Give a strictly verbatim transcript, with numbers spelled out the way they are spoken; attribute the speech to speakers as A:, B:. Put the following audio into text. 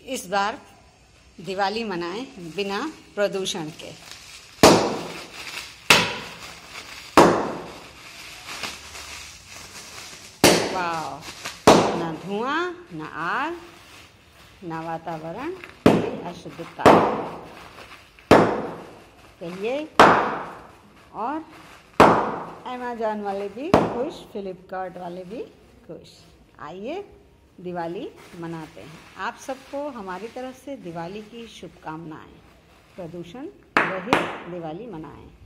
A: इस बार दिवाली मनाएं बिना प्रदूषण के। वाह, ना धुआं, ना आग, ना वातावरण की अशुद्धता। कहिए। और अमेज़न वाले भी खुश, फ्लिपकार्ट वाले भी खुश। आइए दिवाली मनाते हैं। आप सबको हमारी तरफ से दिवाली की शुभकामनाएं। प्रदूषण रहित दिवाली मनाएं।